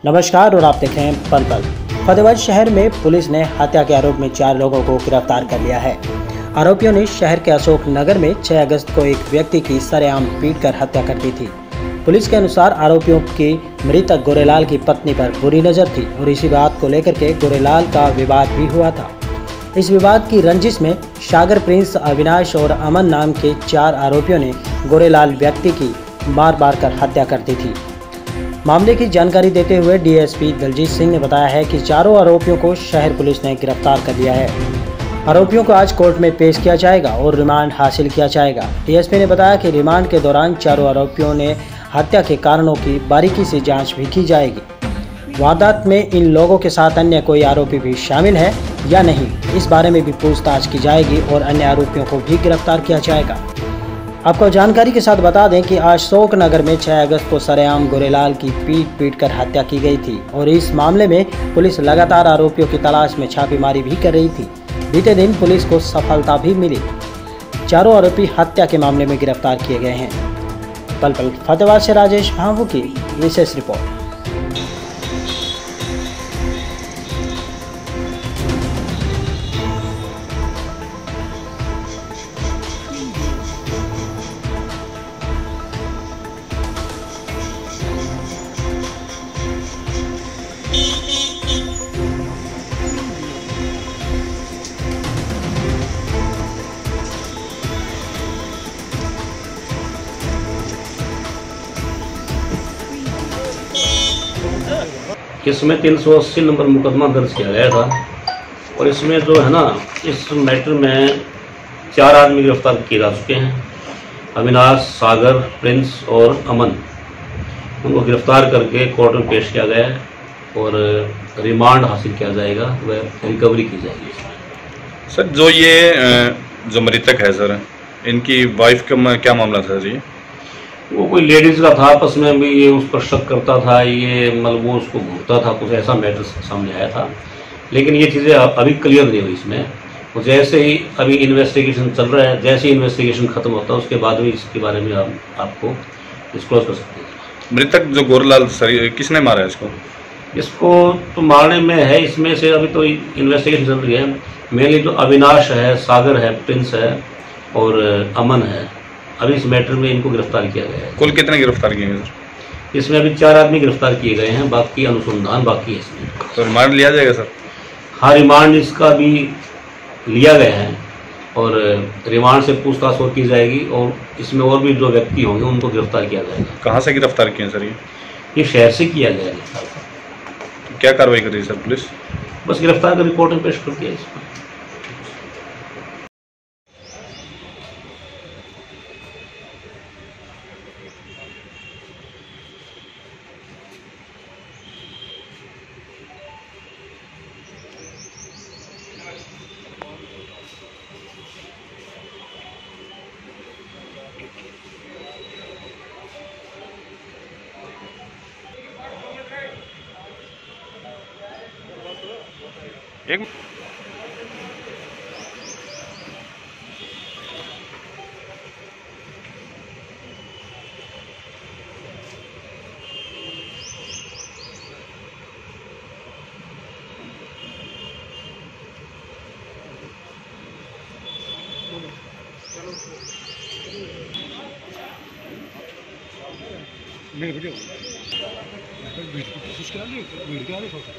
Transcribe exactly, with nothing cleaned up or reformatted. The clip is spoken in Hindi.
नमस्कार और आप देख रहे हैं पल पल। फतेहाबाद शहर में पुलिस ने हत्या के आरोप में चार लोगों को गिरफ्तार कर लिया है। आरोपियों ने शहर के अशोक नगर में छह अगस्त को एक व्यक्ति की सरेआम पीटकर हत्या कर दी थी। पुलिस के अनुसार आरोपियों की मृतक गोरेलाल की पत्नी पर बुरी नजर थी और इसी बात को लेकर के गोरेलाल का विवाद भी हुआ था। इस विवाद की रंजिश में सागर, प्रिंस, अविनाश और अमन नाम के चार आरोपियों ने गोरेलाल व्यक्ति की मार मार कर हत्या कर दी थी। मामले की जानकारी देते हुए डीएसपी दलजीत सिंह ने बताया है कि चारों आरोपियों को शहर पुलिस ने गिरफ्तार कर लिया है। आरोपियों को आज कोर्ट में पेश किया जाएगा और रिमांड हासिल किया जाएगा। डीएसपी ने बताया कि रिमांड के दौरान चारों आरोपियों ने हत्या के कारणों की बारीकी से जांच भी की जाएगी। वारदात में इन लोगों के साथ अन्य कोई आरोपी भी शामिल है या नहीं, इस बारे में भी पूछताछ की जाएगी और अन्य आरोपियों को भी गिरफ्तार किया जाएगा। आपको जानकारी के साथ बता दें कि अशोक नगर में छह अगस्त को सरेआम गोरेलाल की पीट पीट कर हत्या की गई थी और इस मामले में पुलिस लगातार आरोपियों की तलाश में छापेमारी भी कर रही थी। बीते दिन पुलिस को सफलता भी मिली। चारों आरोपी हत्या के मामले में गिरफ्तार किए गए हैं। पल पल फतेहाबाद से राजेश भावू की विशेष रिपोर्ट। इसमें तीन सौ अस्सी नंबर मुकदमा दर्ज किया गया था और इसमें जो है ना, इस मैटर में चार आदमी गिरफ्तार किए जा चुके हैं। अविनाश, सागर, प्रिंस और अमन, उनको गिरफ्तार करके कोर्ट में पेश किया गया है और रिमांड हासिल किया जाएगा, वह रिकवरी की जाएगी। सर, जो ये जो मृतक है सर, इनकी वाइफ का क्या मामला था जी? वो कोई लेडीज़ का था, आपस में भी ये उस पर शक करता था, ये मतलब वो उसको घूरता था, कुछ ऐसा मैटर सामने आया था। लेकिन ये चीज़ें अभी क्लियर नहीं हुई इसमें। तो जैसे ही अभी इन्वेस्टिगेशन चल रहा है, जैसे ही इन्वेस्टिगेशन खत्म होता है उसके बाद भी इसके बारे में हम आपको डिस्क्लोज कर सकते हैं। मृतक जो गोरेलाल सर, किसने मारा है इसको? इसको तो मारने में है, इसमें से अभी तो इन्वेस्टिगेशन चल रही है। मेनली जो अविनाश है, सागर है, प्रिंस है और अमन है। अभी इस मैटर में इनको गिरफ्तार किया गया है। कुल कितने गिरफ्तार किए हैं सर? इसमें अभी चार आदमी गिरफ्तार किए गए हैं, बाकी अनुसंधान बाकी है इसमें। तो रिमांड लिया जाएगा सर? हाँ, रिमांड इसका भी लिया गया है और रिमांड से पूछताछ और की जाएगी और इसमें और भी जो व्यक्ति होंगे उनको गिरफ्तार किया जाएगा। कहाँ से गिरफ्तार किए सर? ये ये शहर से किया गया है। क्या कार्रवाई कर रही है सर पुलिस? बस गिरफ्तार कर रिपोर्ट में पेश कर दिया इसको। एक मेरे वीडियो कुछ करा लियो वीडियो करा लियो